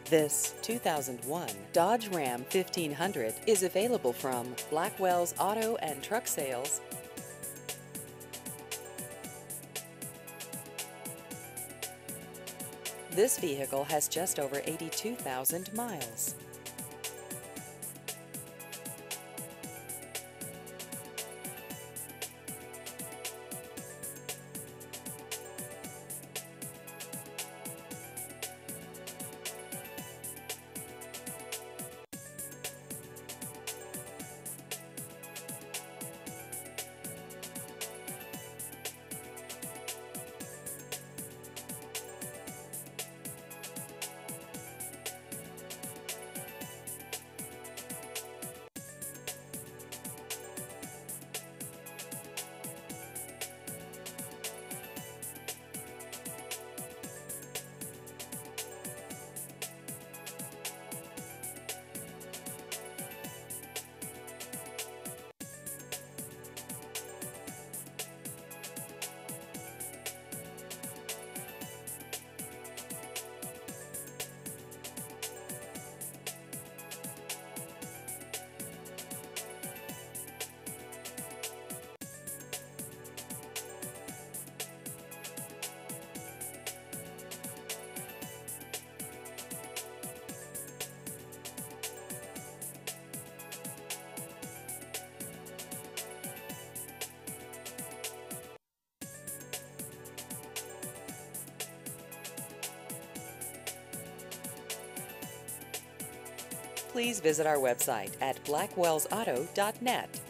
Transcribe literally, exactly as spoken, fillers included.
This two thousand one Dodge Ram fifteen hundred is available from Blackwell's Auto and Truck Sales. This vehicle has just over eighty-two thousand miles. Please visit our website at blackwells auto dot net.